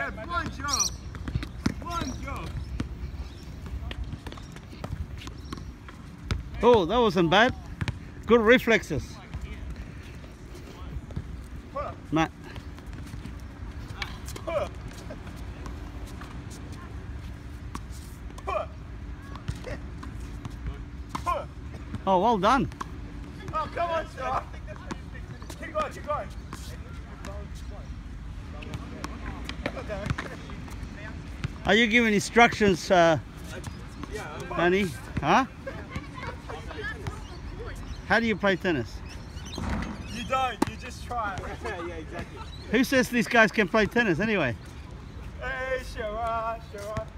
Kev, one job. One job. Oh, that wasn't bad. Good reflexes. Matt. Oh, well done. Oh, come on, Sean. Keep going, keep going. Are you giving instructions, Danny? Huh? How do you play tennis? You don't, you just try. Yeah, exactly. Who says these guys can play tennis anyway? Hey, Shara, Shara.